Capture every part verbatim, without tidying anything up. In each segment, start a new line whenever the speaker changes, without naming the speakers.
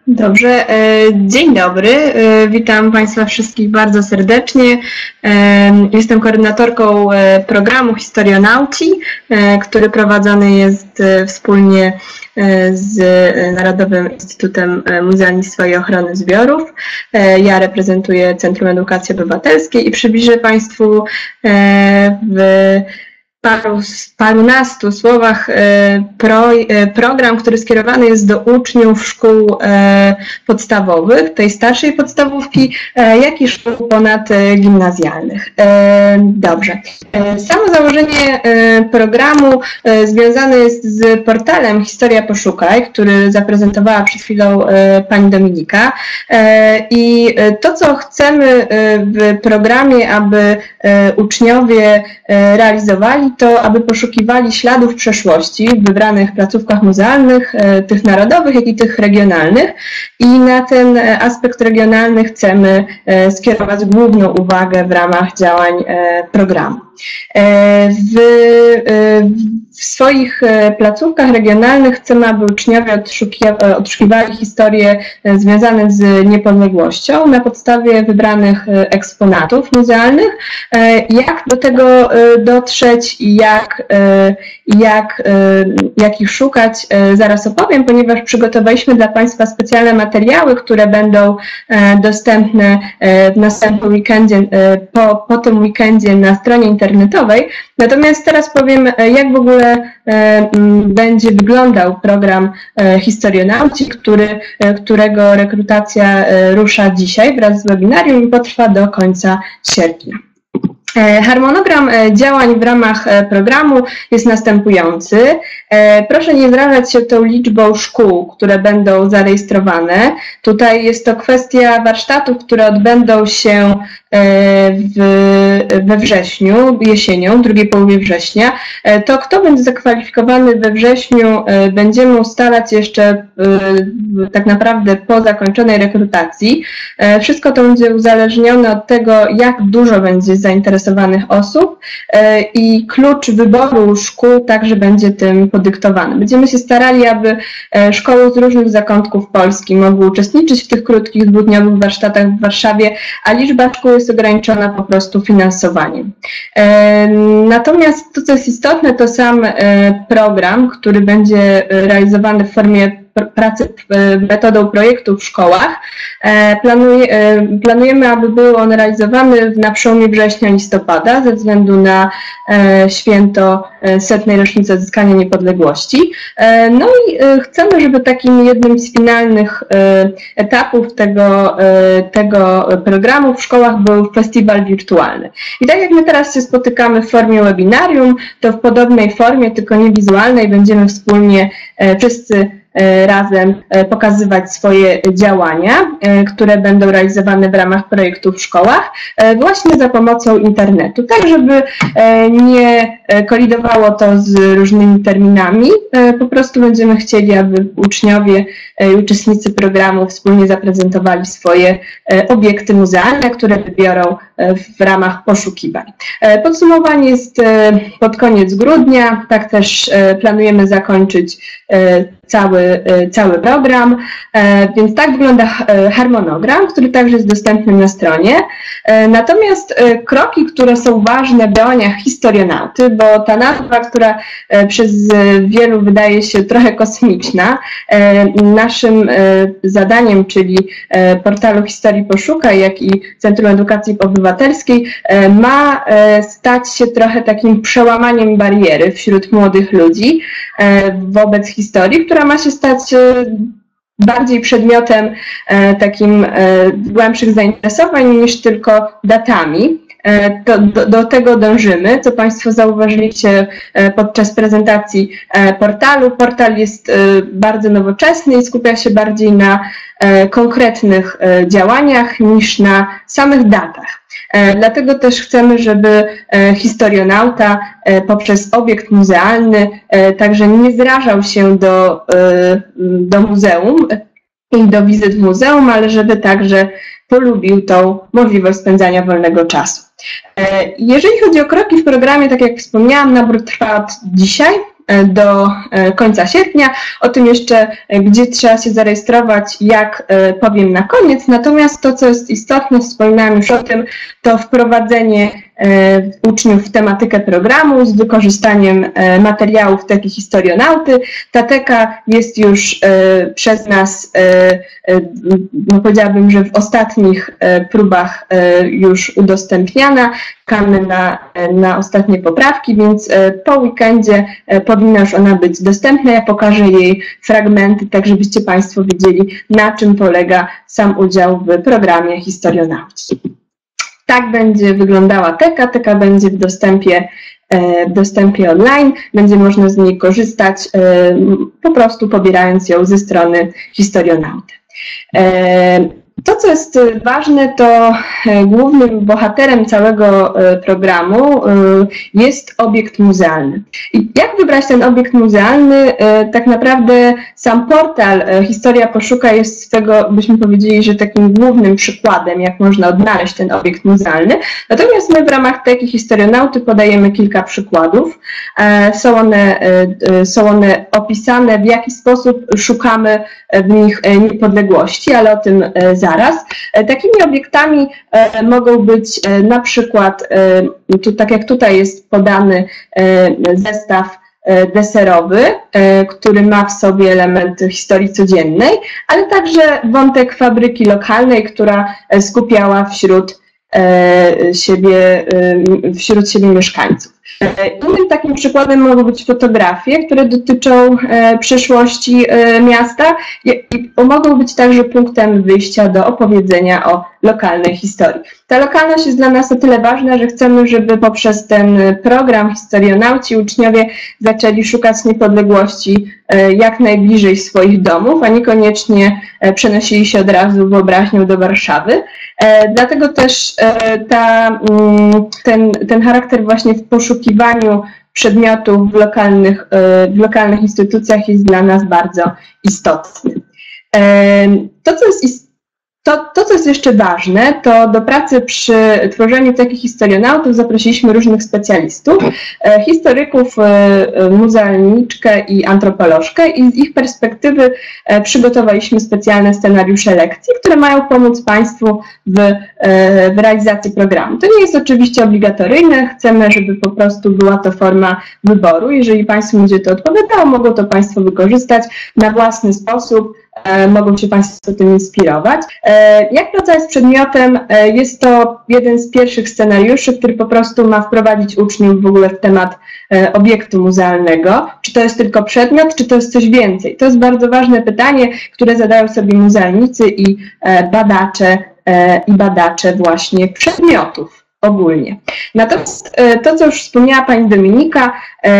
Dobrze, dzień dobry, witam Państwa wszystkich bardzo serdecznie. Jestem koordynatorką programu Historionauci, który prowadzony jest wspólnie z Narodowym Instytutem Muzealnictwa i Ochrony Zbiorów. Ja reprezentuję Centrum Edukacji Obywatelskiej i przybliżę Państwu w paru, parunastu słowach pro, program, który skierowany jest do uczniów szkół podstawowych, tej starszej podstawówki, jak i szkół ponadgimnazjalnych. Dobrze. Samo założenie programu związane jest z portalem Historia Poszukaj, który zaprezentowała przed chwilą pani Dominika. I to, co chcemy w programie, aby uczniowie realizowali, to aby poszukiwali śladów przeszłości w wybranych placówkach muzealnych, tych narodowych, jak i tych regionalnych. I na ten aspekt regionalny chcemy skierować główną uwagę w ramach działań programu. W, w swoich placówkach regionalnych chcemy, aby uczniowie odszukiwali historie związane z niepodległością na podstawie wybranych eksponatów muzealnych. Jak do tego dotrzeć i jak, jak, jak ich szukać, zaraz opowiem, ponieważ przygotowaliśmy dla Państwa specjalne materiały, które będą dostępne w następnym weekendzie, po, po tym weekendzie na stronie internetowej. Natomiast teraz powiem, jak w ogóle będzie wyglądał program Historionauci, który, którego rekrutacja rusza dzisiaj wraz z webinarium i potrwa do końca sierpnia. Harmonogram działań w ramach programu jest następujący. Proszę nie zrażać się tą liczbą szkół, które będą zarejestrowane. Tutaj jest to kwestia warsztatów, które odbędą się w, we wrześniu, jesienią, w drugiej połowie września. To kto będzie zakwalifikowany we wrześniu, będziemy ustalać jeszcze tak naprawdę po zakończonej rekrutacji. Wszystko to będzie uzależnione od tego, jak dużo będzie zainteresowanych osób i klucz wyboru szkół także będzie tym podyktowany. Będziemy się starali, aby szkoły z różnych zakątków Polski mogły uczestniczyć w tych krótkich, dwudniowych warsztatach w Warszawie, a liczba szkół jest ograniczona po prostu finansowaniem. Natomiast to, co jest istotne, to sam program, który będzie realizowany w formie pracy metodą projektu w szkołach. Planuje, planujemy, aby był on realizowany na przełomie września-listopada ze względu na święto setnej rocznicy odzyskania niepodległości. No i chcemy, żeby takim jednym z finalnych etapów tego, tego programu w szkołach był festiwal wirtualny. I tak jak my teraz się spotykamy w formie webinarium, to w podobnej formie, tylko nie wizualnej, będziemy wspólnie wszyscy razem pokazywać swoje działania, które będą realizowane w ramach projektu w szkołach, właśnie za pomocą internetu, tak żeby nie kolidowało to z różnymi terminami. Po prostu będziemy chcieli, aby uczniowie i uczestnicy programu wspólnie zaprezentowali swoje obiekty muzealne, które wybiorą w ramach poszukiwań. Podsumowanie jest pod koniec grudnia, tak też planujemy zakończyć cały, cały program, więc tak wygląda harmonogram, który także jest dostępny na stronie. Natomiast kroki, które są ważne w działaniach historionauty, bo ta nazwa, która przez wielu wydaje się trochę kosmiczna, naszym zadaniem, czyli portalu Historii Poszukaj, jak i Centrum Edukacji Obywatelskiej, ma stać się trochę takim przełamaniem bariery wśród młodych ludzi wobec historii, która ma się stać bardziej przedmiotem takim głębszych zainteresowań niż tylko datami. Do, do, do tego dążymy, co Państwo zauważyliście podczas prezentacji portalu. Portal jest bardzo nowoczesny i skupia się bardziej na konkretnych działaniach niż na samych datach. Dlatego też chcemy, żeby historionauta poprzez obiekt muzealny także nie zrażał się do, do muzeum i do wizyt w muzeum, ale żeby także polubił tą możliwość spędzania wolnego czasu. Jeżeli chodzi o kroki w programie, tak jak wspomniałam, nabór trwa od dzisiaj. do końca sierpnia. O tym jeszcze, gdzie trzeba się zarejestrować, jak powiem na koniec. Natomiast to, co jest istotne, wspominałam już o tym, to wprowadzenie uczniów w tematykę programu z wykorzystaniem materiałów teki Historionauty. Ta teka jest już przez nas, no powiedziałabym, że w ostatnich próbach już udostępniana. Czekamy na, na ostatnie poprawki, więc po weekendzie powinna już ona być dostępna. Ja pokażę jej fragmenty, tak żebyście Państwo wiedzieli, na czym polega sam udział w programie Historionauci. Tak będzie wyglądała teka. Teka będzie w dostępie, w dostępie online. Będzie można z niej korzystać po prostu pobierając ją ze strony Historionauty. To, co jest ważne, to głównym bohaterem całego programu jest obiekt muzealny. I jak wybrać ten obiekt muzealny? Tak naprawdę sam portal Historia Poszuka jest swego, byśmy powiedzieli, że takim głównym przykładem, jak można odnaleźć ten obiekt muzealny. Natomiast my w ramach teki Historionauty podajemy kilka przykładów. Są one, są one opisane, w jaki sposób szukamy w nich niepodległości, ale o tym zaraz. Zaraz. Takimi obiektami mogą być na przykład, tu, tak jak tutaj jest podany zestaw deserowy, który ma w sobie elementy historii codziennej, ale także wątek fabryki lokalnej, która skupiała wśród siebie, wśród siebie mieszkańców. Innym takim przykładem mogą być fotografie, które dotyczą przyszłości miasta i mogą być także punktem wyjścia do opowiedzenia o lokalnej historii. Ta lokalność jest dla nas o tyle ważna, że chcemy, żeby poprzez ten program Historionauci uczniowie zaczęli szukać niepodległości jak najbliżej swoich domów, a niekoniecznie przenosili się od razu wyobraźnią do Warszawy. Dlatego też ta, ten, ten charakter właśnie w poszukiwaniu przedmiotów w lokalnych, w lokalnych instytucjach jest dla nas bardzo istotny. To, co jest istotne, To, to, co jest jeszcze ważne, to do pracy przy tworzeniu takich historionautów zaprosiliśmy różnych specjalistów, historyków, muzealniczkę i antropolożkę i z ich perspektywy przygotowaliśmy specjalne scenariusze lekcji, które mają pomóc Państwu w, w realizacji programu. To nie jest oczywiście obligatoryjne, chcemy, żeby po prostu była to forma wyboru. Jeżeli Państwu będzie to odpowiadało, mogą to Państwo wykorzystać na własny sposób. Mogą się Państwo tym inspirować. Jak praca z przedmiotem? Jest to jeden z pierwszych scenariuszy, który po prostu ma wprowadzić uczniów w ogóle w temat obiektu muzealnego. Czy to jest tylko przedmiot, czy to jest coś więcej? To jest bardzo ważne pytanie, które zadają sobie muzealnicy i badacze, i badacze właśnie przedmiotów ogólnie. Natomiast to, co już wspomniała Pani Dominika,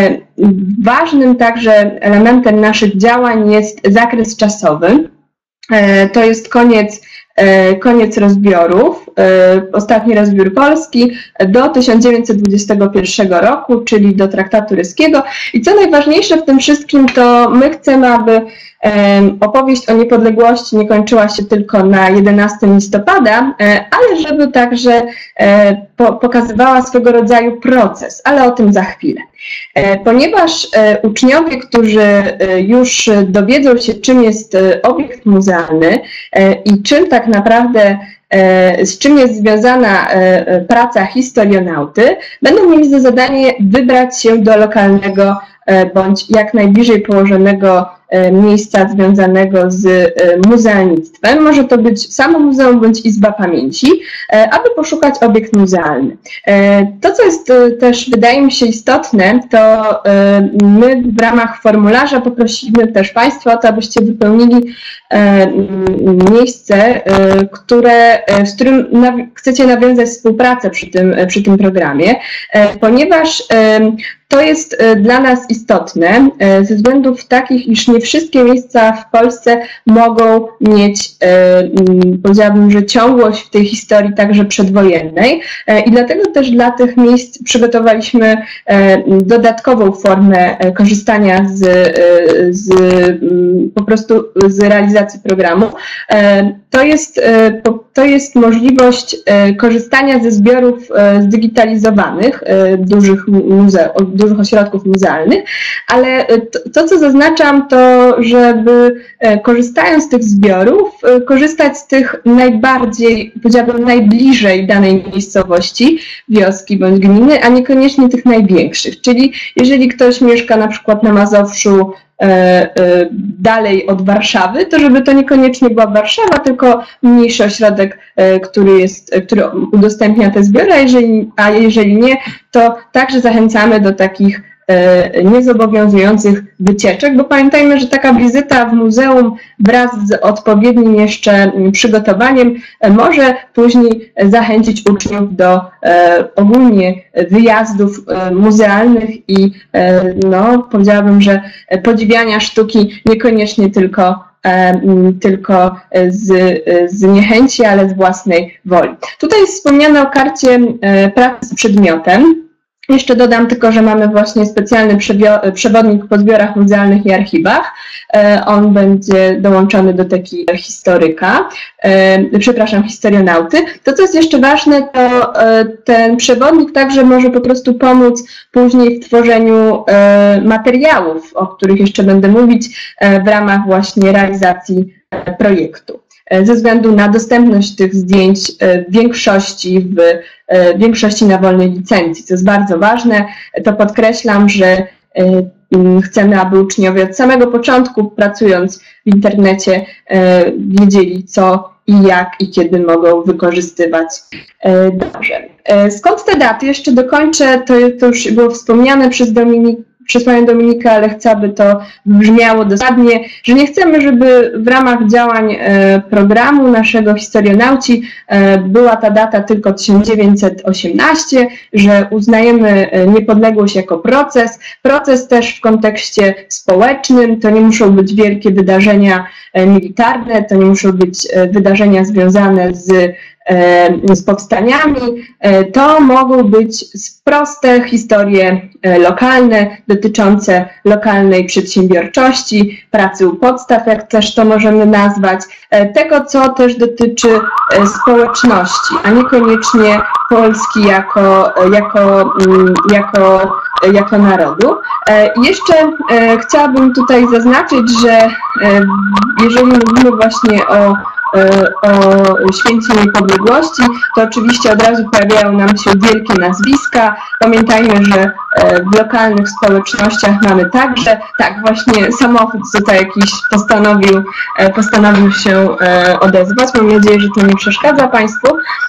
ważnym także elementem naszych działań jest zakres czasowy. To jest koniec, koniec rozbiorów, ostatni rozbiór Polski do tysiąc dziewięćset dwudziestego pierwszego roku, czyli do Traktatu Ryskiego. I co najważniejsze w tym wszystkim, to my chcemy, aby opowieść o niepodległości nie kończyła się tylko na jedenastego listopada, ale żeby także pokazywała swego rodzaju proces, ale o tym za chwilę. Ponieważ uczniowie, którzy już dowiedzą się, czym jest obiekt muzealny i czym tak naprawdę z czym jest związana praca historionauty, będą mieli za zadanie wybrać się do lokalnego bądź jak najbliżej położonego miejsca związanego z muzealnictwem. Może to być samo muzeum bądź izba pamięci, aby poszukać obiekt muzealny. To, co jest też, wydaje mi się, istotne, to my w ramach formularza poprosimy też Państwa o to, abyście wypełnili miejsce, które, z którym chcecie nawiązać współpracę przy tym, przy tym programie, ponieważ to jest dla nas istotne ze względów takich, iż nie wszystkie miejsca w Polsce mogą mieć, powiedziałabym, że ciągłość w tej historii także przedwojennej i dlatego też dla tych miejsc przygotowaliśmy dodatkową formę korzystania z, z po prostu z realizacji programu. to jest, to jest możliwość korzystania ze zbiorów zdigitalizowanych dużych, muze dużych ośrodków muzealnych, ale to, to, co zaznaczam, to żeby korzystając z tych zbiorów, korzystać z tych najbardziej, powiedziałabym, najbliżej danej miejscowości, wioski bądź gminy, a niekoniecznie tych największych. Czyli jeżeli ktoś mieszka na przykład na Mazowszu, dalej od Warszawy, to żeby to niekoniecznie była Warszawa, tylko mniejszy ośrodek, który, jest, który udostępnia te zbiory, a jeżeli, a jeżeli nie, to także zachęcamy do takich niezobowiązujących wycieczek, bo pamiętajmy, że taka wizyta w muzeum wraz z odpowiednim jeszcze przygotowaniem może później zachęcić uczniów do ogólnie wyjazdów muzealnych i no, powiedziałabym, że podziwiania sztuki niekoniecznie tylko tylko z, z niechęci, ale z własnej woli. Tutaj jest wspomniane o karcie pracy z przedmiotem. Jeszcze dodam tylko, że mamy właśnie specjalny przewodnik po zbiorach muzealnych i archiwach. On będzie dołączony do teki historyka, przepraszam, historionauty. To, co jest jeszcze ważne, to ten przewodnik także może po prostu pomóc później w tworzeniu materiałów, o których jeszcze będę mówić w ramach właśnie realizacji projektu. Ze względu na dostępność tych zdjęć w większości, w większości na wolnej licencji, co jest bardzo ważne. To podkreślam, że chcemy, aby uczniowie od samego początku, pracując w internecie, wiedzieli, co i jak i kiedy mogą wykorzystywać. Dobrze. Skąd te daty? Jeszcze dokończę, to, to już było wspomniane przez Dominikę, przez panią Dominikę, ale chcę, aby to brzmiało dosadnie, że nie chcemy, żeby w ramach działań programu naszego Historionauci była ta data tylko tysiąc dziewięćset osiemnaście, że uznajemy niepodległość jako proces. Proces też w kontekście społecznym, to nie muszą być wielkie wydarzenia militarne, to nie muszą być wydarzenia związane z z powstaniami, to mogą być proste historie lokalne, dotyczące lokalnej przedsiębiorczości, pracy u podstaw, jak też to możemy nazwać, tego, co też dotyczy społeczności, a niekoniecznie Polski jako, jako, jako, jako narodu. Jeszcze chciałabym tutaj zaznaczyć, że jeżeli mówimy właśnie o o Święcie Niepodległości, to oczywiście od razu pojawiają nam się wielkie nazwiska. Pamiętajmy, że w lokalnych społecznościach mamy także, tak właśnie samochód tutaj jakiś postanowił, postanowił się odezwać. Mam nadzieję, że to nie przeszkadza Państwu.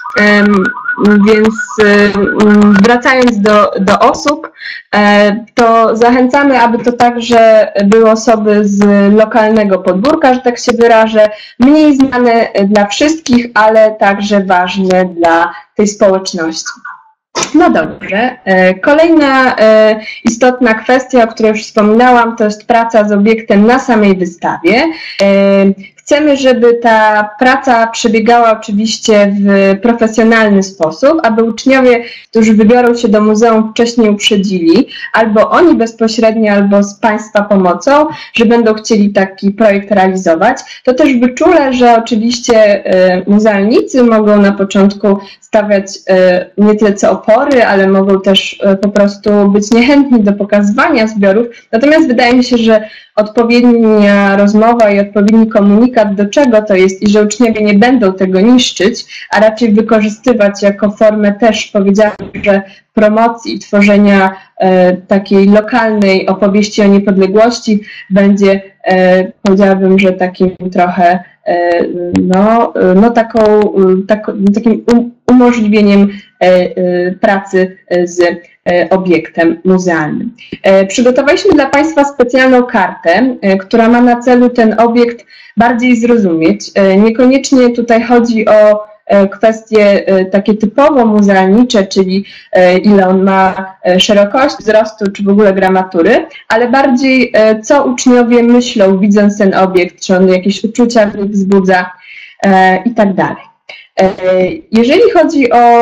Więc wracając do, do osób, to zachęcamy, aby to także były osoby z lokalnego podwórka, że tak się wyrażę, mniej znane dla wszystkich, ale także ważne dla tej społeczności. No dobrze. Kolejna istotna kwestia, o której już wspominałam, to jest praca z obiektem na samej wystawie. Chcemy, żeby ta praca przebiegała oczywiście w profesjonalny sposób, aby uczniowie, którzy wybiorą się do muzeum, wcześniej uprzedzili, albo oni bezpośrednio, albo z Państwa pomocą, że będą chcieli taki projekt realizować. To też wyczulę, że oczywiście muzealnicy mogą na początku stawiać nie tyle co opory, ale mogą też po prostu być niechętni do pokazywania zbiorów. Natomiast wydaje mi się, że odpowiednia rozmowa i odpowiedni komunikat, do czego to jest i że uczniowie nie będą tego niszczyć, a raczej wykorzystywać jako formę też, powiedziałam, że promocji i tworzenia e, takiej lokalnej opowieści o niepodległości będzie, e, powiedziałabym, że takim trochę e, no, no taką, tak, takim umożliwieniem e, e, pracy z obiektem muzealnym. Przygotowaliśmy dla Państwa specjalną kartę, która ma na celu ten obiekt bardziej zrozumieć. Niekoniecznie tutaj chodzi o kwestie takie typowo muzealnicze, czyli ile on ma szerokość, wzrostu, czy w ogóle gramatury, ale bardziej co uczniowie myślą, widząc ten obiekt, czy on jakieś uczucia w nich wzbudza i tak dalej. Jeżeli chodzi o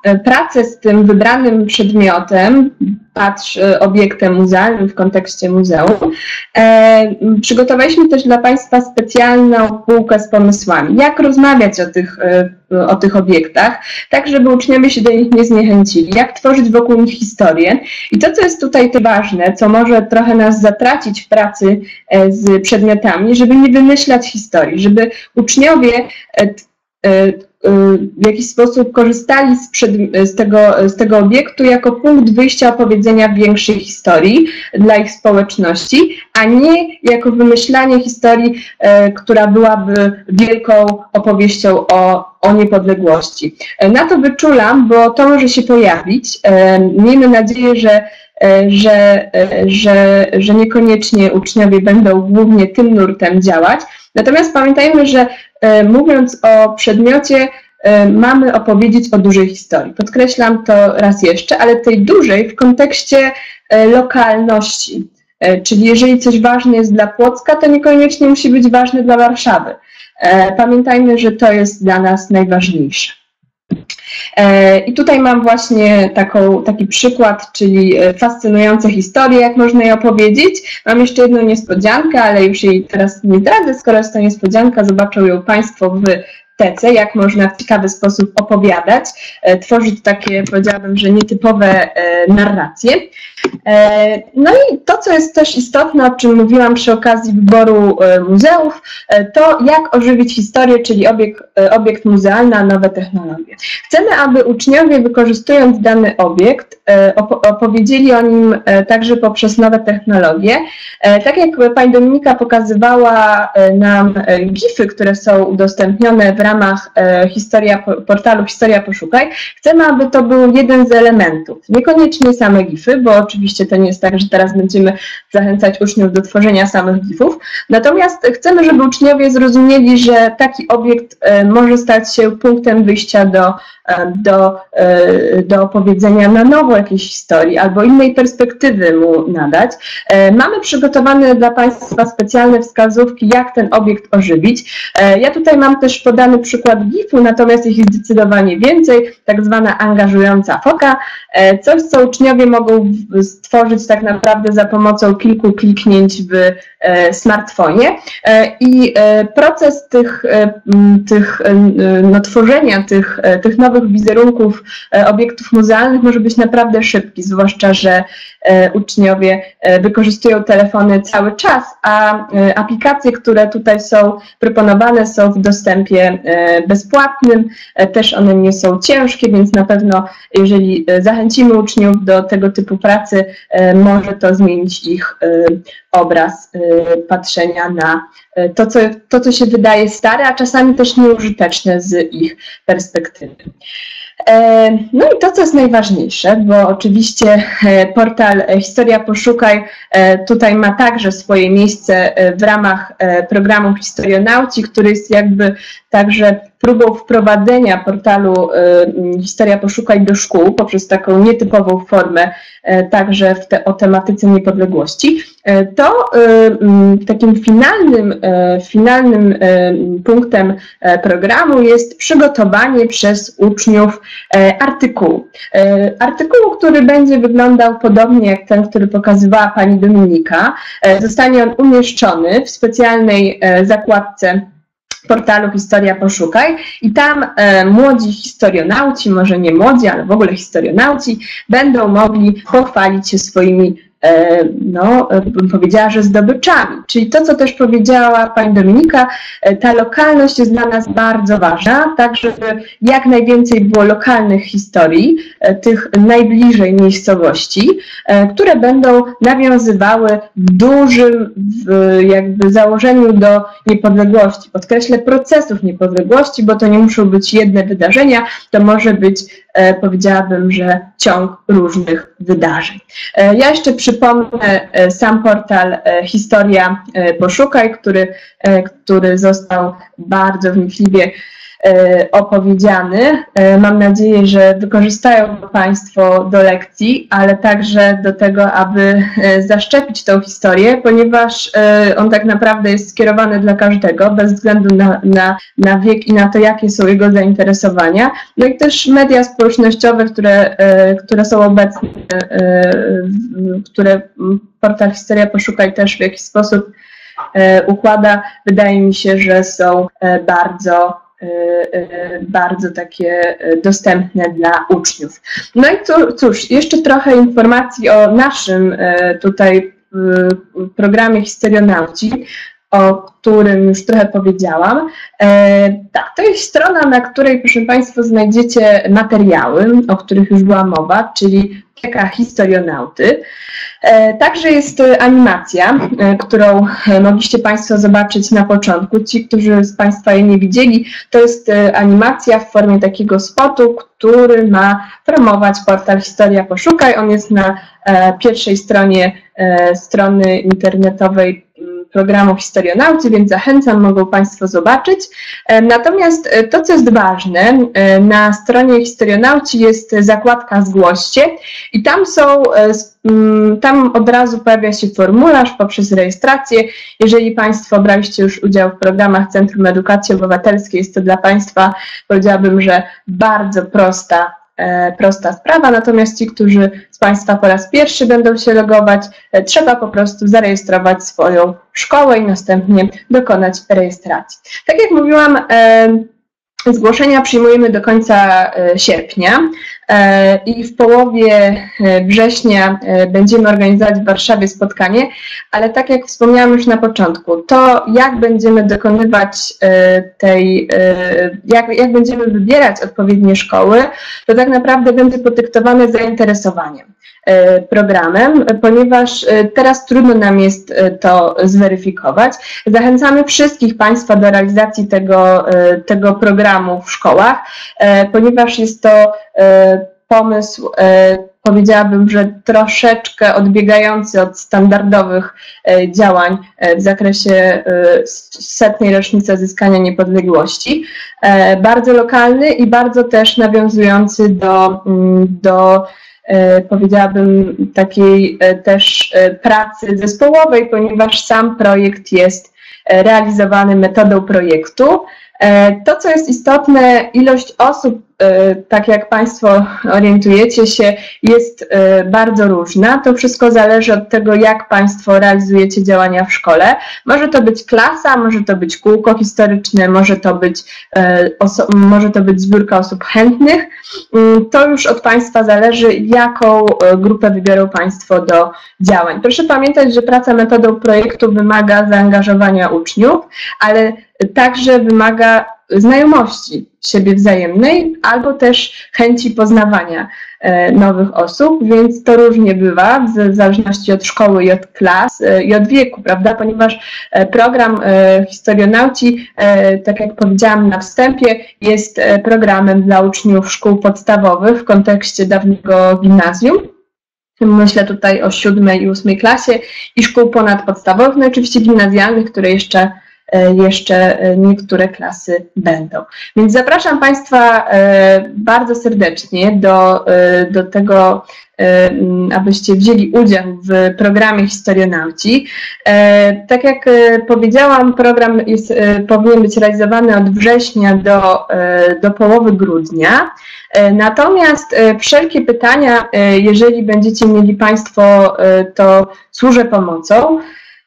pracę z tym wybranym przedmiotem, patrz, obiektem muzealnym w kontekście muzeum, e, przygotowaliśmy też dla Państwa specjalną półkę z pomysłami, jak rozmawiać o tych, o tych obiektach, tak żeby uczniowie się do nich nie zniechęcili, jak tworzyć wokół nich historię. I to, co jest tutaj ważne, co może trochę nas zatracić w pracy z przedmiotami, żeby nie wymyślać historii, żeby uczniowie w jakiś sposób korzystali z, przed, z, tego, z tego obiektu jako punkt wyjścia opowiedzenia większej historii dla ich społeczności, a nie jako wymyślanie historii, e, która byłaby wielką opowieścią o, o niepodległości. E, na to wyczulam, bo to może się pojawić. E, miejmy nadzieję, że Że, że, że niekoniecznie uczniowie będą głównie tym nurtem działać. Natomiast pamiętajmy, że mówiąc o przedmiocie, mamy opowiedzieć o dużej historii. Podkreślam to raz jeszcze, ale tej dużej w kontekście lokalności. Czyli jeżeli coś ważne jest dla Płocka, to niekoniecznie musi być ważne dla Warszawy. Pamiętajmy, że to jest dla nas najważniejsze. I tutaj mam właśnie taką, taki przykład, czyli fascynujące historie, jak można je opowiedzieć. Mam jeszcze jedną niespodziankę, ale już jej teraz nie zdradzę, skoro jest to niespodzianka, zobaczą ją Państwo w tece, jak można w ciekawy sposób opowiadać, tworzyć takie, powiedziałabym, że nietypowe narracje. No i to, co jest też istotne, o czym mówiłam przy okazji wyboru muzeów, to jak ożywić historię, czyli obiekt, obiekt muzealny, a nowe technologie. Chcemy, aby uczniowie, wykorzystując dany obiekt, opowiedzieli o nim także poprzez nowe technologie. Tak jak pani Dominika pokazywała nam gify, które są udostępnione w ramach historia, portalu Historia Poszukaj, chcemy, aby to był jeden z elementów. Niekoniecznie same gify, bo oczywiście to nie jest tak, że teraz będziemy zachęcać uczniów do tworzenia samych gifów, natomiast chcemy, żeby uczniowie zrozumieli, że taki obiekt może stać się punktem wyjścia do, do, do opowiedzenia na nowo jakiejś historii albo innej perspektywy mu nadać. Mamy przygotowane dla Państwa specjalne wskazówki, jak ten obiekt ożywić. Ja tutaj mam też podany przykład gifu, natomiast ich jest zdecydowanie więcej, tak zwana angażująca fotka, coś, co uczniowie mogą stworzyć tak naprawdę za pomocą kilku kliknięć w smartfonie. I proces tych, tych no, tworzenia tych, tych nowych wizerunków obiektów muzealnych może być naprawdę szybki, zwłaszcza że uczniowie wykorzystują telefony cały czas, a aplikacje, które tutaj są proponowane, są w dostępie bezpłatnym, też one nie są ciężkie, więc na pewno jeżeli zachęcimy uczniów do tego typu pracy, może to zmienić ich obraz patrzenia na to, co, to, co się wydaje stare, a czasami też nieużyteczne z ich perspektywy. No i to, co jest najważniejsze, bo oczywiście portal Historia Poszukaj tutaj ma także swoje miejsce w ramach programu Historionauci, który jest jakby także próbą wprowadzenia portalu Historia Poszukaj do szkół poprzez taką nietypową formę także w te, o tematyce niepodległości. To takim finalnym, finalnym punktem programu jest przygotowanie przez uczniów artykułu. Artykułu, który będzie wyglądał podobnie jak ten, który pokazywała pani Dominika. Zostanie on umieszczony w specjalnej zakładce portalu Historia Poszukaj i tam e, młodzi historionauci, może nie młodzi, ale w ogóle historionauci będą mogli pochwalić się swoimi, e, no, bym powiedziała, że zdobyczami. Czyli to, co też powiedziała pani Dominika, e, ta lokalność jest dla nas bardzo ważna, tak żeby jak najwięcej było lokalnych historii, e, tych najbliżej miejscowości, e, które będą nawiązywały w dużym w, jakby założeniu do niepodległości. Podkreślę procesów niepodległości, bo to nie muszą być jedne wydarzenia, to może być, e, powiedziałabym, że ciąg różnych wydarzeń. E, ja jeszcze przypomnę e, sam portal e, Historia e, Poszukaj, który, e, który został bardzo wnikliwie opowiedziany. Mam nadzieję, że wykorzystają go Państwo do lekcji, ale także do tego, aby zaszczepić tą historię, ponieważ on tak naprawdę jest skierowany dla każdego, bez względu na, na, na wiek i na to, jakie są jego zainteresowania. No i też media społecznościowe, które, które są obecne, które portal Historia Poszukaj też w jakiś sposób układa, wydaje mi się, że są bardzo, bardzo takie dostępne dla uczniów. No i cóż, jeszcze trochę informacji o naszym tutaj programie Historionauci, o którym już trochę powiedziałam. E, tak, to jest strona, na której, proszę Państwa, znajdziecie materiały, o których już była mowa, czyli Pieka Historionauty. E, także jest animacja, e, którą mogliście Państwo zobaczyć na początku. Ci, którzy z Państwa jej nie widzieli, to jest e, animacja w formie takiego spotu, który ma promować portal Historia Poszukaj. On jest na e, pierwszej stronie e, strony internetowej programu Historionauci, więc zachęcam, mogą Państwo zobaczyć. Natomiast to, co jest ważne, na stronie Historionauci jest zakładka Zgłoście i tam są, tam od razu pojawia się formularz poprzez rejestrację. Jeżeli Państwo braliście już udział w programach Centrum Edukacji Obywatelskiej, jest to dla Państwa, powiedziałabym, że bardzo prosta prosta sprawa, natomiast ci, którzy z Państwa po raz pierwszy będą się logować, trzeba po prostu zarejestrować swoją szkołę i następnie dokonać rejestracji. Tak jak mówiłam, zgłoszenia przyjmujemy do końca sierpnia i w połowie września będziemy organizować w Warszawie spotkanie, ale tak jak wspomniałam już na początku, to jak będziemy dokonywać tej, jak, jak będziemy wybierać odpowiednie szkoły, to tak naprawdę będzie podyktowane zainteresowaniem programem, ponieważ teraz trudno nam jest to zweryfikować. Zachęcamy wszystkich Państwa do realizacji tego, tego programu w szkołach, ponieważ jest to pomysł, powiedziałabym, że troszeczkę odbiegający od standardowych działań w zakresie setnej rocznicy odzyskania niepodległości. Bardzo lokalny i bardzo też nawiązujący do, do powiedziałabym, takiej też pracy zespołowej, ponieważ sam projekt jest realizowany metodą projektu. To, co jest istotne, ilość osób, tak jak Państwo orientujecie się, jest bardzo różna. To wszystko zależy od tego, jak Państwo realizujecie działania w szkole. Może to być klasa, może to być kółko historyczne, może to być, może to być zbiórka osób chętnych. To już od Państwa zależy, jaką grupę wybiorą Państwo do działań. Proszę pamiętać, że praca metodą projektu wymaga zaangażowania uczniów, ale także wymaga znajomości siebie wzajemnej albo też chęci poznawania nowych osób, więc to różnie bywa w zależności od szkoły i od klas i od wieku, prawda, ponieważ program Historionauci, tak jak powiedziałam na wstępie, jest programem dla uczniów szkół podstawowych w kontekście dawnego gimnazjum. Myślę tutaj o siódmej i ósmej klasie i szkół ponadpodstawowych, no i oczywiście gimnazjalnych, które jeszcze jeszcze niektóre klasy będą. Więc zapraszam Państwa bardzo serdecznie do, do tego, abyście wzięli udział w programie Historionauci. Tak jak powiedziałam, program jest, powinien być realizowany od września do, do połowy grudnia. Natomiast wszelkie pytania, jeżeli będziecie mieli Państwo, to służę pomocą.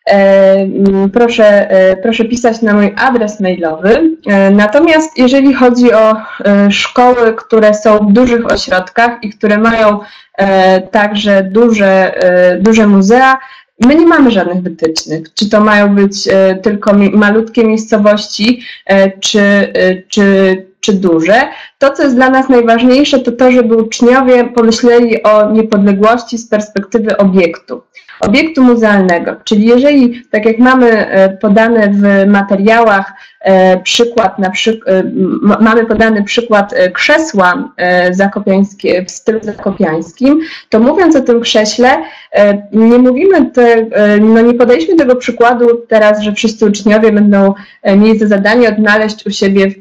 Proszę, proszę pisać na mój adres mailowy. Natomiast jeżeli chodzi o szkoły, które są w dużych ośrodkach i które mają także duże, duże muzea, my nie mamy żadnych wytycznych, czy to mają być tylko malutkie miejscowości, czy, czy, czy duże. To, co jest dla nas najważniejsze, to to, żeby uczniowie pomyśleli o niepodległości z perspektywy obiektu. Obiektu muzealnego, czyli jeżeli, tak jak mamy podane w materiałach, przykład, na przy, mamy podany przykład krzesła zakopiańskie, w stylu zakopiańskim, to mówiąc o tym krześle, nie mówimy, te, no nie podaliśmy tego przykładu teraz, że wszyscy uczniowie będą mieli za zadanie odnaleźć u siebie w,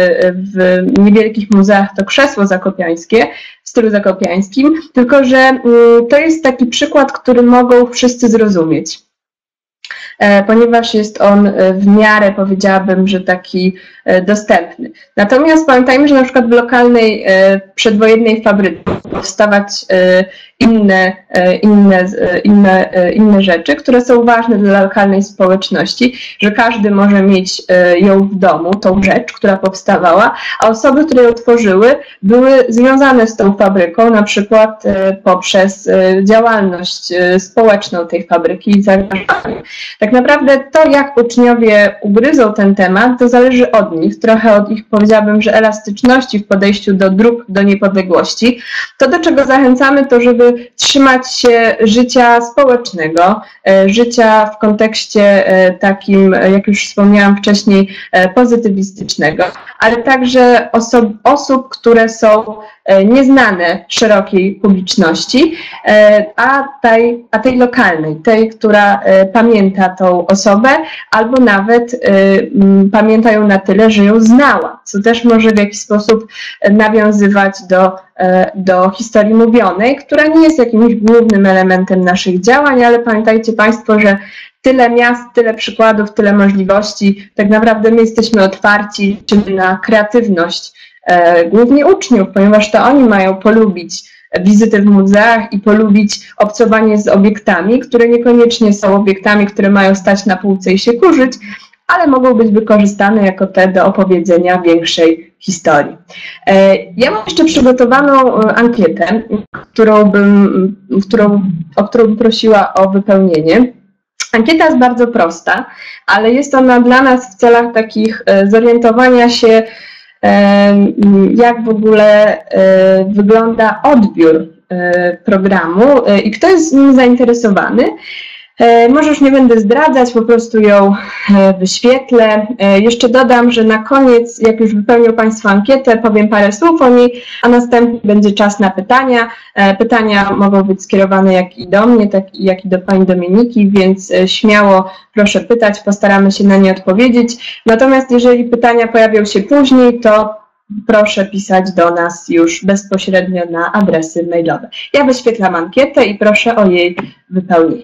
w niewielkich muzeach to krzesło zakopiańskie, w stylu zakopiańskim, tylko że to jest taki przykład, który mogą wszyscy zrozumieć, ponieważ jest on w miarę, powiedziałabym, że taki dostępny. Natomiast pamiętajmy, że na przykład w lokalnej przedwojennej fabryce powstawać inne, inne, inne, inne rzeczy, które są ważne dla lokalnej społeczności, że każdy może mieć ją w domu, tą rzecz, która powstawała, a osoby, które ją tworzyły, były związane z tą fabryką, na przykład poprzez działalność społeczną tej fabryki i zaangażowanie. Tak naprawdę to, jak uczniowie ugryzą ten temat, to zależy od nich, trochę od ich, powiedziałabym, że elastyczności w podejściu do dróg do niepodległości. To, do czego zachęcamy, to żeby trzymać się życia społecznego, życia w kontekście takim, jak już wspomniałam wcześniej, pozytywistycznego, ale także osób, osób, które są nieznane szerokiej publiczności, a tej, a tej lokalnej, tej, która pamięta tą osobę, albo nawet pamięta ją na tyle, że ją znała, co też może w jakiś sposób nawiązywać do, do historii mówionej, która nie jest jakimś głównym elementem naszych działań, ale pamiętajcie Państwo, że tyle miast, tyle przykładów, tyle możliwości, tak naprawdę my jesteśmy otwarci, liczymy na kreatywność, głównie uczniów, ponieważ to oni mają polubić wizyty w muzeach i polubić obcowanie z obiektami, które niekoniecznie są obiektami, które mają stać na półce i się kurzyć, ale mogą być wykorzystane jako te do opowiedzenia większej historii. Ja mam jeszcze przygotowaną ankietę, którą bym, którą, o którą bym prosiła o wypełnienie. Ankieta jest bardzo prosta, ale jest ona dla nas w celach takich zorientowania się, jak w ogóle wygląda odbiór programu i kto jest nim zainteresowany. Może już nie będę zdradzać, po prostu ją wyświetlę. Jeszcze dodam, że na koniec, jak już wypełnią Państwo ankietę, powiem parę słów o niej, a następnie będzie czas na pytania. Pytania mogą być skierowane jak i do mnie, tak i jak i do Pani Dominiki, więc śmiało proszę pytać, postaramy się na nie odpowiedzieć. Natomiast jeżeli pytania pojawią się później, to proszę pisać do nas już bezpośrednio na adresy mailowe. Ja wyświetlam ankietę i proszę o jej wypełnienie.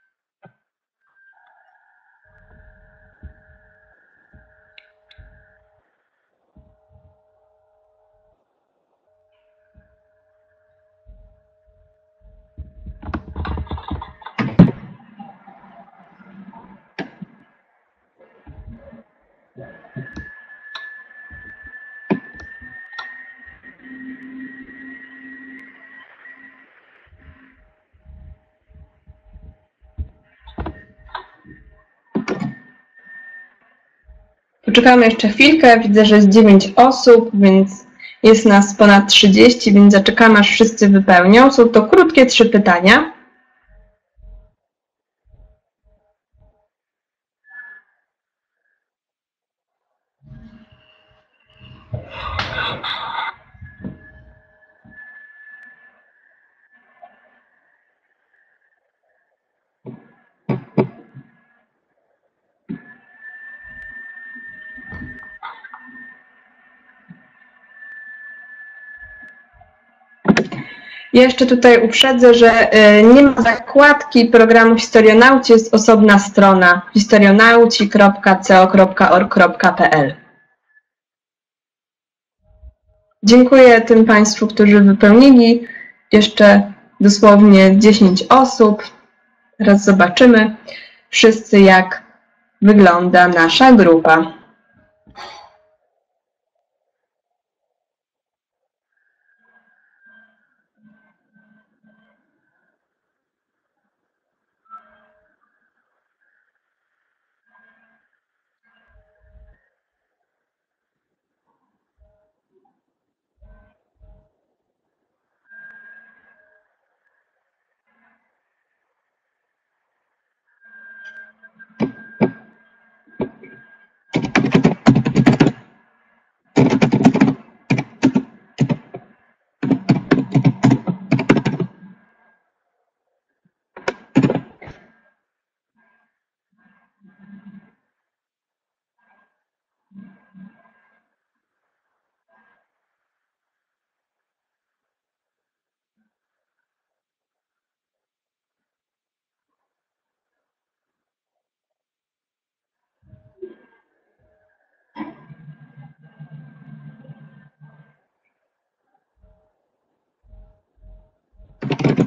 Poczekamy jeszcze chwilkę, widzę, że jest dziewięć osób, więc jest nas ponad trzydzieści, więc zaczekamy, aż wszyscy wypełnią. Są to krótkie trzy pytania. Jeszcze tutaj uprzedzę, że nie ma zakładki programu Historionauci, jest osobna strona historionauci kropka co kropka org kropka pl. Dziękuję tym Państwu, którzy wypełnili. Jeszcze dosłownie dziesięć osób. Teraz zobaczymy wszyscy, jak wygląda nasza grupa.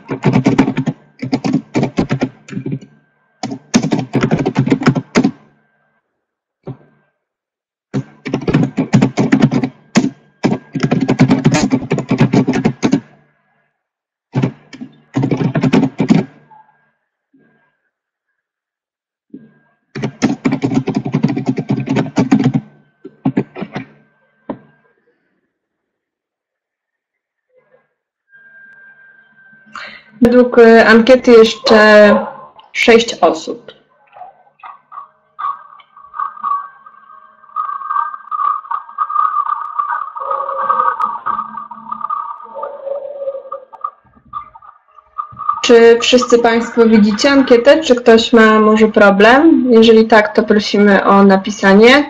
Według ankiety jeszcze sześć osób. Czy wszyscy Państwo widzicie ankietę? Czy ktoś ma może problem? Jeżeli tak, to prosimy o napisanie.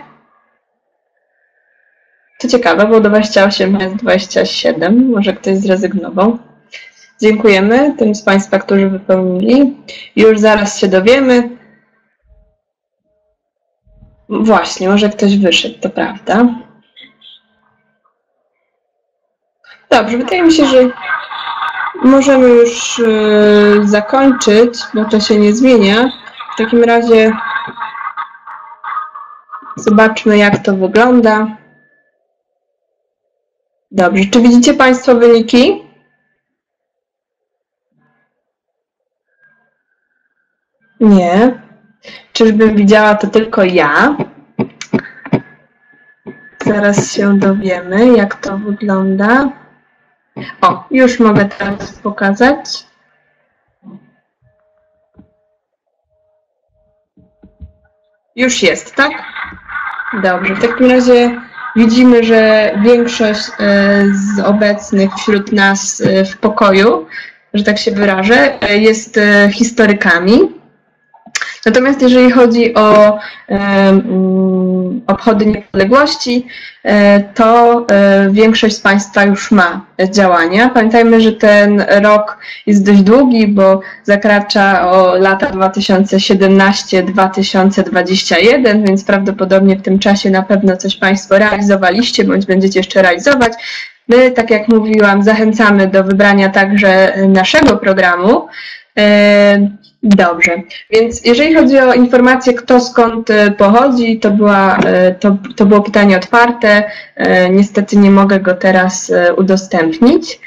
To ciekawe, bo dwadzieścia osiem jest dwadzieścia siedem. Może ktoś zrezygnował. Dziękujemy tym z Państwa, którzy wypełnili. Już zaraz się dowiemy. Właśnie, może ktoś wyszedł, to prawda. Dobrze, wydaje mi się, że możemy już zakończyć, bo to się nie zmienia. W takim razie zobaczmy, jak to wygląda. Dobrze, czy widzicie Państwo wyniki? Nie. Czyżbym widziała to tylko ja? Zaraz się dowiemy, jak to wygląda. O, już mogę teraz pokazać. Już jest, tak? Dobrze, w takim razie widzimy, że większość z obecnych wśród nas w pokoju, że tak się wyrażę, jest historykami. Natomiast jeżeli chodzi o um, obchody niepodległości, to większość z Państwa już ma działania. Pamiętajmy, że ten rok jest dość długi, bo zakracza o lata dwa tysiące siedemnaście do dwa tysiące dwudziestego pierwszego, więc prawdopodobnie w tym czasie na pewno coś Państwo realizowaliście, bądź będziecie jeszcze realizować. My, tak jak mówiłam, zachęcamy do wybrania także naszego programu. Dobrze, więc jeżeli chodzi o informację, kto skąd pochodzi, to, była, to, to było pytanie otwarte. Niestety nie mogę go teraz udostępnić,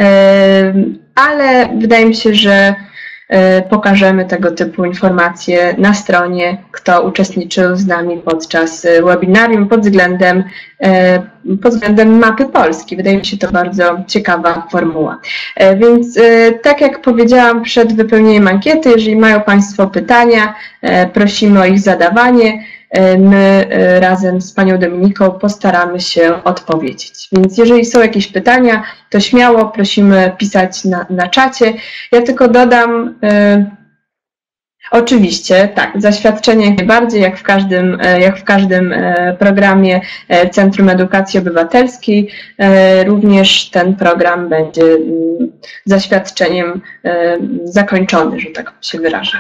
ale wydaje mi się, że pokażemy tego typu informacje na stronie, kto uczestniczył z nami podczas webinarium pod względem, pod względem mapy Polski. Wydaje mi się to bardzo ciekawa formuła. Więc tak jak powiedziałam przed wypełnieniem ankiety, jeżeli mają Państwo pytania, prosimy o ich zadawanie. My razem z Panią Dominiką postaramy się odpowiedzieć. Więc jeżeli są jakieś pytania, to śmiało prosimy pisać na, na czacie. Ja tylko dodam, y, oczywiście, tak, zaświadczenie jak najbardziej, jak w każdym, jak w każdym programie Centrum Edukacji Obywatelskiej, również ten program będzie zaświadczeniem zakończony, że tak się wyrażę.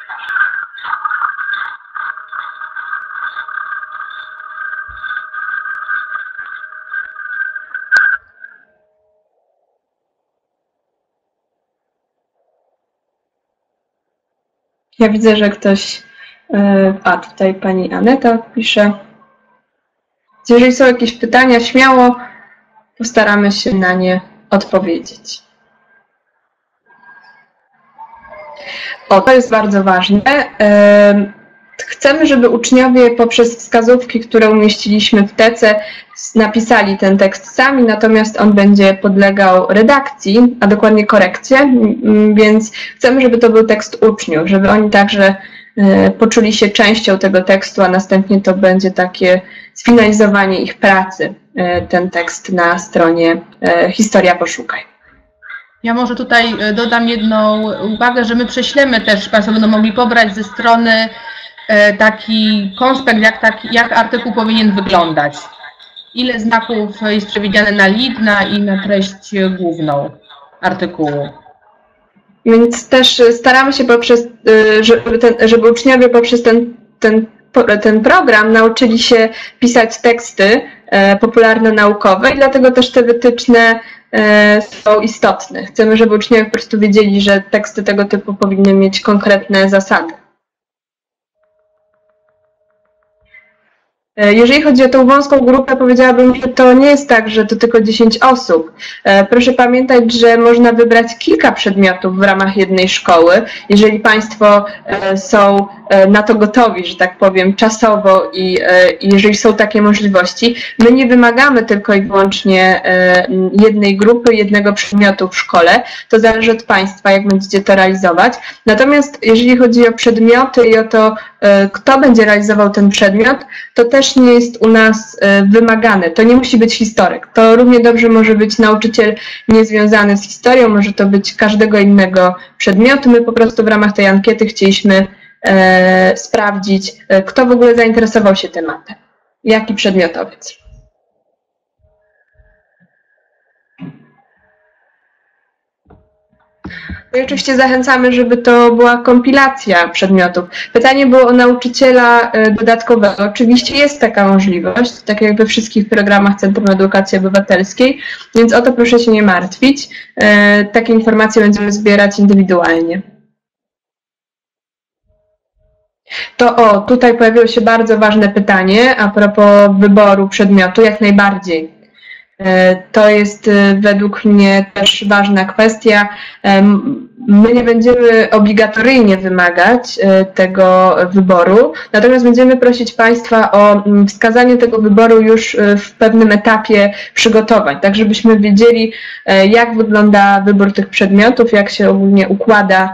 Ja widzę, że ktoś, a tutaj Pani Aneta pisze. Jeżeli są jakieś pytania, śmiało postaramy się na nie odpowiedzieć. O, to jest bardzo ważne. Chcemy, żeby uczniowie poprzez wskazówki, które umieściliśmy w tece, napisali ten tekst sami, natomiast on będzie podlegał redakcji, a dokładnie korekcji, więc chcemy, żeby to był tekst uczniów, żeby oni także poczuli się częścią tego tekstu, a następnie to będzie takie sfinalizowanie ich pracy, ten tekst na stronie Historia Poszukaj.
Ja może tutaj dodam jedną uwagę, że my prześlemy też, Państwo będą mogli pobrać ze strony taki konspekt, jak, taki, jak artykuł powinien wyglądać. Ile znaków jest przewidziane na lead na i na treść główną artykułu.
Więc też staramy się poprzez, żeby, ten, żeby uczniowie poprzez ten, ten, ten program nauczyli się pisać teksty popularno-naukowe i dlatego też te wytyczne są istotne. Chcemy, żeby uczniowie po prostu wiedzieli, że teksty tego typu powinny mieć konkretne zasady. Jeżeli chodzi o tą wąską grupę, powiedziałabym, że to nie jest tak, że to tylko dziesięć osób. Proszę pamiętać, że można wybrać kilka przedmiotów w ramach jednej szkoły. Jeżeli Państwo są na to gotowi, że tak powiem, czasowo i, i jeżeli są takie możliwości, my nie wymagamy tylko i wyłącznie jednej grupy, jednego przedmiotu w szkole. To zależy od Państwa, jak będziecie to realizować. Natomiast jeżeli chodzi o przedmioty i o to, kto będzie realizował ten przedmiot, to też nie jest u nas wymagane. To nie musi być historyk. To równie dobrze może być nauczyciel niezwiązany z historią, może to być każdego innego przedmiotu. My po prostu w ramach tej ankiety chcieliśmy e, sprawdzić, kto w ogóle zainteresował się tematem. Jaki przedmiotowiec. No i oczywiście zachęcamy, żeby to była kompilacja przedmiotów. Pytanie było o nauczyciela dodatkowego. Oczywiście jest taka możliwość, tak jak we wszystkich programach Centrum Edukacji Obywatelskiej, więc o to proszę się nie martwić. Takie informacje będziemy zbierać indywidualnie. To o, tutaj pojawiło się bardzo ważne pytanie a propos wyboru przedmiotu, jak najbardziej. To jest według mnie też ważna kwestia. My nie będziemy obligatoryjnie wymagać tego wyboru, natomiast będziemy prosić Państwa o wskazanie tego wyboru już w pewnym etapie przygotowań, tak żebyśmy wiedzieli, jak wygląda wybór tych przedmiotów, jak się ogólnie układa,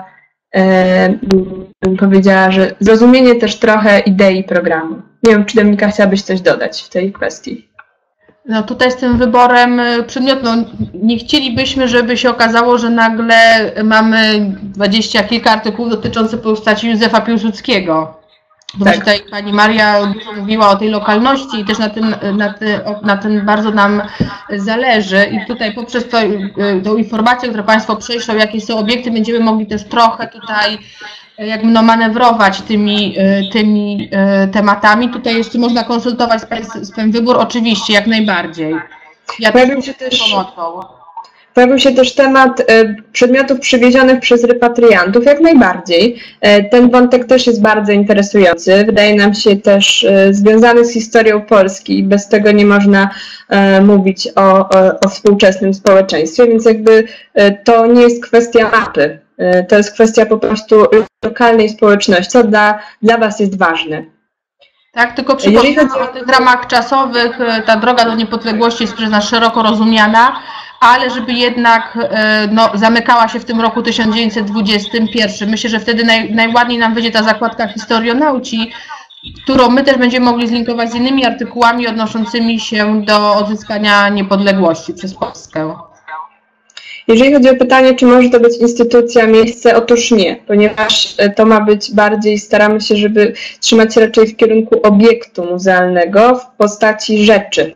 bym powiedziała, że zrozumienie też trochę idei programu. Nie wiem, czy Dominika chciałabyś coś dodać w tej kwestii.
No tutaj z tym wyborem przedmiotu, no nie chcielibyśmy, żeby się okazało, że nagle mamy dwadzieścia kilka artykułów dotyczących postaci Józefa Piłsudskiego. Bo tak. Tutaj pani Maria dużo mówiła o tej lokalności i też na tym, na, ty, na tym bardzo nam zależy. I tutaj poprzez to, tą informację, którą Państwo prześlą, jakie są obiekty, będziemy mogli też trochę tutaj jakby no manewrować tymi, tymi tematami. Tutaj jeszcze można konsultować swój wybór, oczywiście, jak najbardziej. Ja
pojawił się też, pojawił się też temat przedmiotów przywiezionych przez repatriantów, jak najbardziej. Ten wątek też jest bardzo interesujący. Wydaje nam się też związany z historią Polski. Bez tego nie można mówić o, o, o współczesnym społeczeństwie, więc jakby to nie jest kwestia mapy. To jest kwestia po prostu lokalnej społeczności, co dla, dla Was jest ważne.
Tak, tylko przypominam, że w tych ramach czasowych ta droga do niepodległości jest przez nas szeroko rozumiana, ale żeby jednak no, zamykała się w tym roku tysiąc dziewięćset dwudziestym pierwszym. Myślę, że wtedy naj, najładniej nam wyjdzie ta zakładka Historionauci, którą my też będziemy mogli zlinkować z innymi artykułami odnoszącymi się do odzyskania niepodległości przez Polskę.
Jeżeli chodzi o pytanie, czy może to być instytucja, miejsce, otóż nie, ponieważ to ma być bardziej, staramy się, żeby trzymać się raczej w kierunku obiektu muzealnego w postaci rzeczy.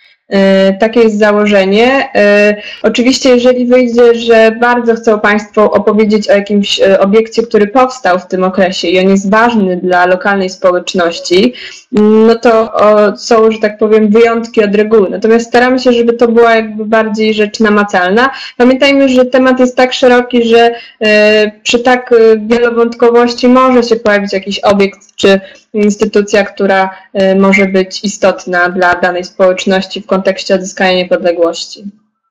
Takie jest założenie. Oczywiście, jeżeli wyjdzie, że bardzo chcą Państwo opowiedzieć o jakimś obiekcie, który powstał w tym okresie i on jest ważny dla lokalnej społeczności, no to są, że tak powiem, wyjątki od reguły. Natomiast staramy się, żeby to była jakby bardziej rzecz namacalna. Pamiętajmy, że temat jest tak szeroki, że przy tak wielowątkowości może się pojawić jakiś obiekt czy instytucja, która może być istotna dla danej społeczności w kontekście odzyskania niepodległości.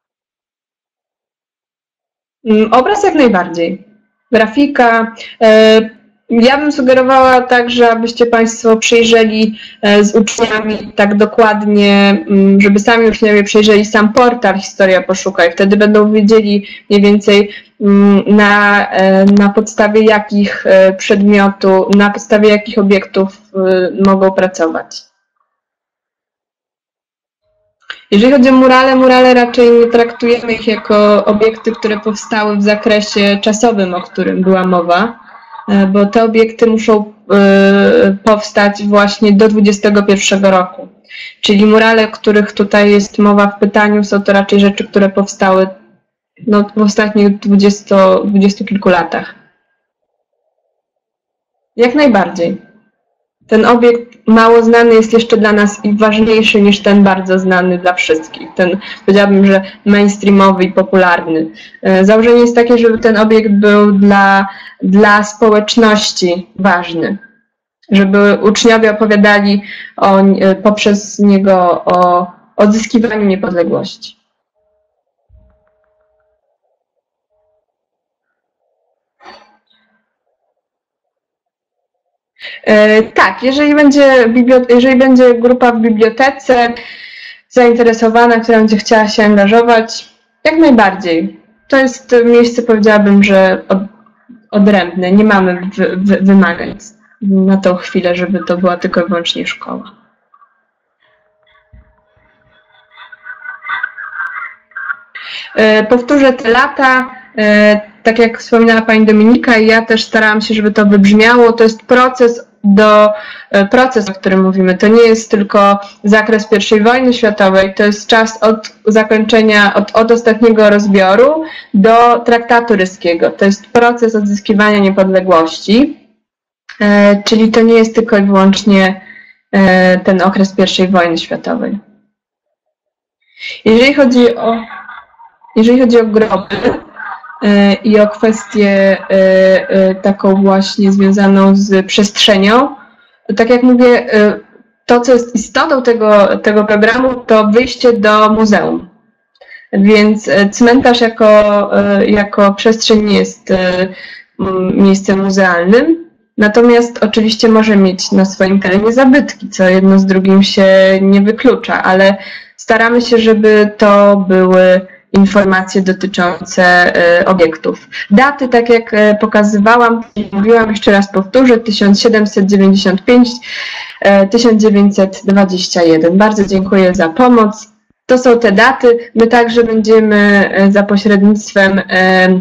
Obraz jak najbardziej. Grafika. Ja bym sugerowała także, abyście Państwo przyjrzeli z uczniami tak dokładnie, żeby sami uczniowie przyjrzeli sam portal Historia Poszukaj. Wtedy będą wiedzieli mniej więcej na, na podstawie jakich przedmiotu, na podstawie jakich obiektów mogą pracować. Jeżeli chodzi o murale, murale raczej nie traktujemy ich jako obiekty, które powstały w zakresie czasowym, o którym była mowa, bo te obiekty muszą powstać właśnie do dwudziestego pierwszego roku. Czyli murale, o których tutaj jest mowa w pytaniu, są to raczej rzeczy, które powstały no, w ostatnich dwudziestu, dwudziestu kilku latach. Jak najbardziej. ten obiekt mało znany jest jeszcze dla nas i ważniejszy niż ten bardzo znany dla wszystkich. Ten, powiedziałabym, że mainstreamowy i popularny. Założenie jest takie, żeby ten obiekt był dla, dla społeczności ważny. Żeby uczniowie opowiadali o, poprzez niego o odzyskiwaniu niepodległości. Tak, jeżeli będzie, jeżeli będzie grupa w bibliotece zainteresowana, która będzie chciała się angażować, jak najbardziej. To jest miejsce, powiedziałabym, że odrębne. Nie mamy wy, wy, wymagań na tą chwilę, żeby to była tylko i wyłącznie szkoła. Powtórzę te lata. Tak jak wspominała Pani Dominika i ja też starałam się, żeby to wybrzmiało, to jest proces, do, proces, o którym mówimy. To nie jest tylko zakres pierwszej wojny światowej, to jest czas od zakończenia, od, od ostatniego rozbioru do traktatu ryskiego. To jest proces odzyskiwania niepodległości, e, czyli to nie jest tylko i wyłącznie e, ten okres pierwszej wojny światowej. Jeżeli chodzi o, jeżeli chodzi o groby, i o kwestię taką właśnie związaną z przestrzenią. Tak jak mówię, to co jest istotą tego, tego programu, to wyjście do muzeum. Więc cmentarz jako, jako przestrzeń nie jest miejscem muzealnym, natomiast oczywiście może mieć na swoim terenie zabytki, co jedno z drugim się nie wyklucza, ale staramy się, żeby to były informacje dotyczące y, obiektów. Daty, tak jak y, pokazywałam, mówiłam, jeszcze raz powtórzę, tysiąc siedemset dziewięćdziesiąt pięć do tysiąc dziewięćset dwadzieścia jeden. Bardzo dziękuję za pomoc. To są te daty. My także będziemy y, za pośrednictwem y,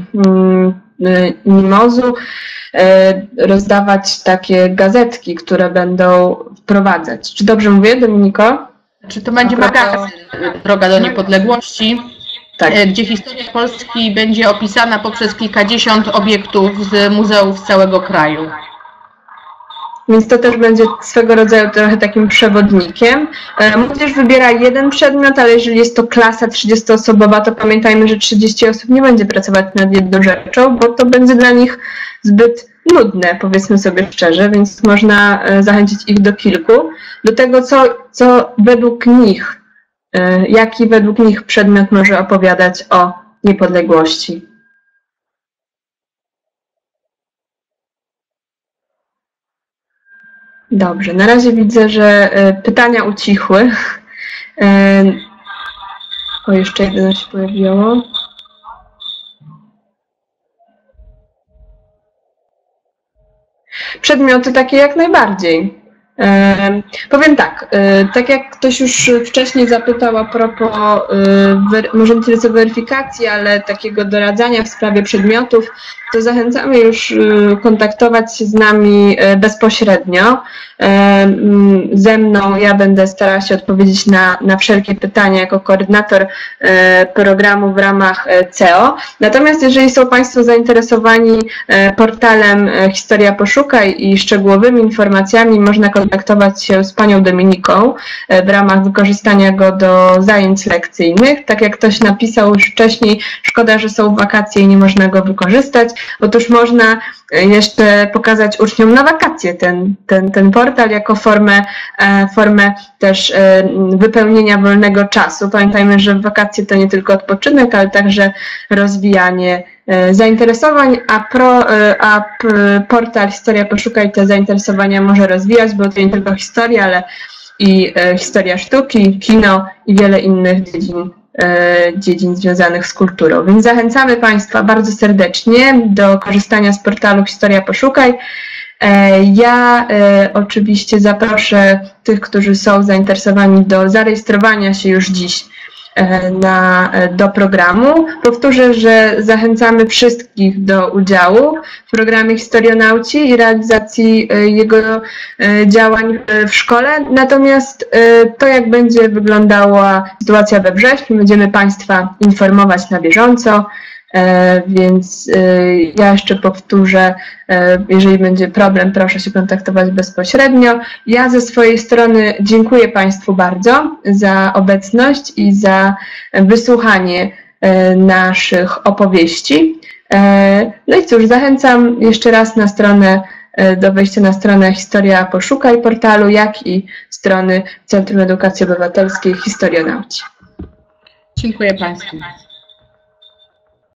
y, Nimozu y, rozdawać takie gazetki, które będą wprowadzać. Czy dobrze mówię, Dominiko?
Czy to będzie magazyn Droga do Niepodległości? Tak. Gdzie historia Polski będzie opisana poprzez kilkadziesiąt obiektów z muzeów z całego kraju.
Więc to też będzie swego rodzaju trochę takim przewodnikiem. Młodzież wybiera jeden przedmiot, ale jeżeli jest to klasa trzydziestoosobowa, to pamiętajmy, że trzydzieści osób nie będzie pracować nad jedną rzeczą, bo to będzie dla nich zbyt nudne, powiedzmy sobie szczerze, więc można zachęcić ich do kilku. Do tego, co, co według nich, jaki według nich przedmiot może opowiadać o niepodległości. Dobrze, na razie widzę, że pytania ucichły. O, jeszcze jedno się pojawiło. Przedmioty takie jak najbardziej. E, powiem tak, e, tak jak ktoś już wcześniej zapytał a propos, e, może nie tyle co weryfikacji, ale takiego doradzania w sprawie przedmiotów, to zachęcamy już e, kontaktować się z nami e, bezpośrednio. E, ze mną ja będę starała się odpowiedzieć na, na wszelkie pytania jako koordynator e, programu w ramach C E O. Natomiast jeżeli są Państwo zainteresowani e, portalem e, Historia Poszukaj i szczegółowymi informacjami, można kontaktować się z Panią Dominiką w ramach wykorzystania go do zajęć lekcyjnych. Tak jak ktoś napisał już wcześniej, szkoda, że są wakacje i nie można go wykorzystać. Otóż można jeszcze pokazać uczniom na wakacje ten, ten, ten portal jako formę, formę też wypełnienia wolnego czasu. Pamiętajmy, że wakacje to nie tylko odpoczynek, ale także rozwijanie zainteresowań, a, pro, a portal Historia Poszukaj te zainteresowania może rozwijać, bo to nie tylko historia, ale i historia sztuki, kino i wiele innych dziedzin, dziedzin związanych z kulturą. Więc zachęcamy Państwa bardzo serdecznie do korzystania z portalu Historia Poszukaj. Ja oczywiście zaproszę tych, którzy są zainteresowani do zarejestrowania się już dziś Na, do programu. Powtórzę, że zachęcamy wszystkich do udziału w programie Historionauci i realizacji jego działań w szkole. Natomiast to, jak będzie wyglądała sytuacja we wrześniu, będziemy Państwa informować na bieżąco. więc ja jeszcze powtórzę, jeżeli będzie problem, proszę się kontaktować bezpośrednio. Ja ze swojej strony dziękuję Państwu bardzo za obecność i za wysłuchanie naszych opowieści. No i cóż, zachęcam jeszcze raz na stronę, do wejścia na stronę Historia Poszukaj portalu, jak i strony Centrum Edukacji Obywatelskiej Historionauci.
Dziękuję Państwu.